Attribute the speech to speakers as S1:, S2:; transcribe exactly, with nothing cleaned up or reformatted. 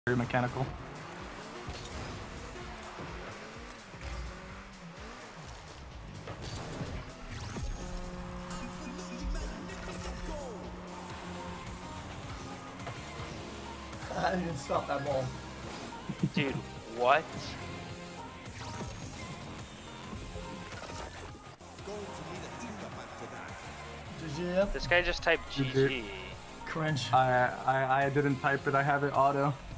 S1: very mechanical.
S2: I didn't stop that ball.
S3: Dude, what?
S2: G G.
S3: This guy just typed G G.
S2: Cringe.
S1: I, I I didn't type it. I have it auto.